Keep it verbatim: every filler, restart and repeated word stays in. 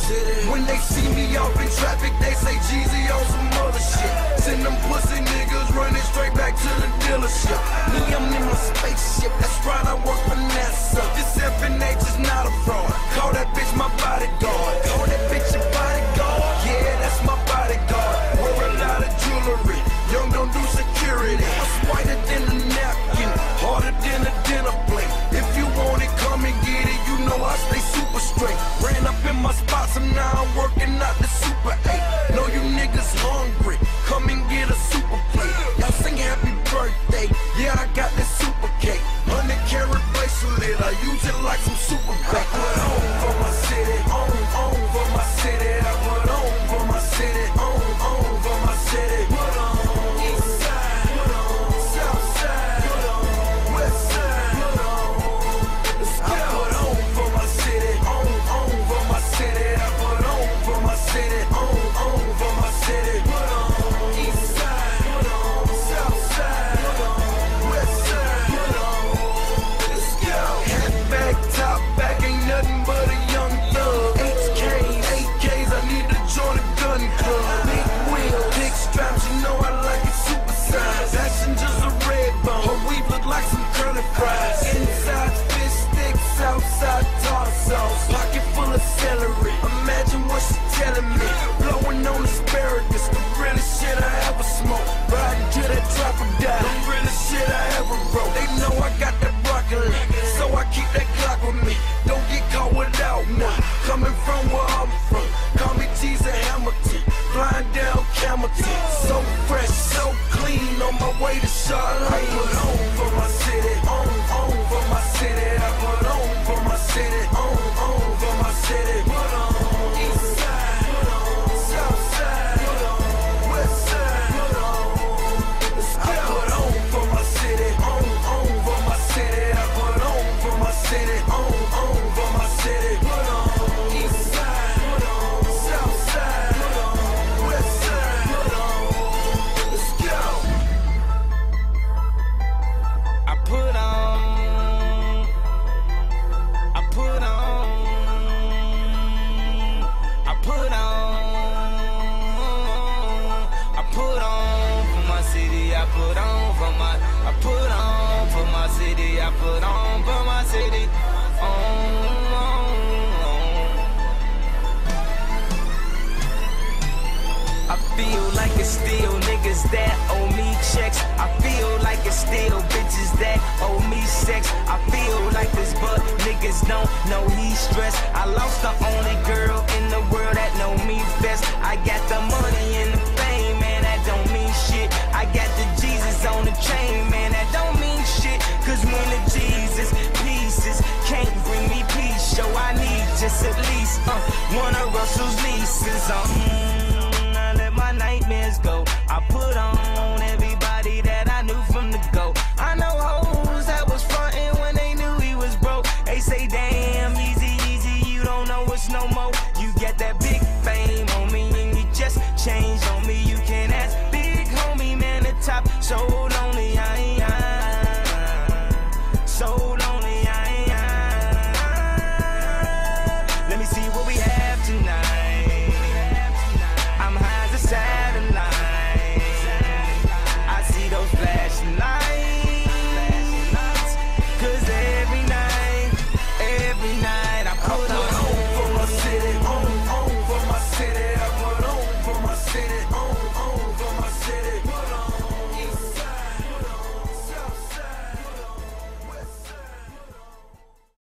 city. When they see me off in traffic, they say Jeezy on some other shit. Send them pussy niggas running straight back to the dealership. Me, I'm in my spaceship, that's right, I work for NASA. This F N H is not a fraud. Call that bitch my bodyguard. Call that bitch your bodyguard. Yeah, that's my bodyguard. Wear a lot of jewelry. Young don't do security. I'm whiter than a napkin, harder than a dinner plate. If you want it, come and get it. You know I stay super straight. Ran up in my spots and now I'm working out the Super eight. Know you niggas hungry. Come and get a super plate. Y'all sing happy birthday. Yeah, I got this super cake. Hundred carat bracelet. I use it like some super bait. I put on for my city. On, on for my city. I put on for my city. On, on for my city. Put on. Inside fish sticks, outside tartar sauce. Pocket full of celery. Imagine what she's telling me. Blowing on asparagus, the realest shit I ever smoked. Riding to that crocodile, the realest shit I ever wrote. They know I got that broccoli, so I keep that Glock with me. Don't get caught without one. Coming from where I'm from, call me G's and Hamilton. Flying down Camelton, so fresh, so clean. On my way to Charlotte. I put on for my city. On, on for my city. I put on for my city. On, on for my city. Put on. East side. Put on. South side. Put on. West side. Put on. Let's go. I put on for my city. On, on for my city. I put on for my city. On, on for my city. Put on. East side. Put on. South side. Put on. West side. Put on. Let's go. I put on. I put on. I put on. I put on for my city. I put on for my. I put on for my city. I put on for my city. On, on, on. I feel like it's still niggas that owe me checks. I feel like it's still bitches that owe me sex. I feel like this, but niggas don't know he's stressed. I lost the only girl in the world that know me best. I got the money and the fame, man, that don't mean shit. I got the Jesus on the chain, man, that don't mean shit. Cause when the Jesus pieces can't bring me peace, so I need just at least uh, one of Russell's nieces. Um, I let my nightmares go. I put on everybody that I knew from the go. I know hoes that was frontin' when they knew he was broke. They say, damn, easy, easy, you don't know it's no more. You get that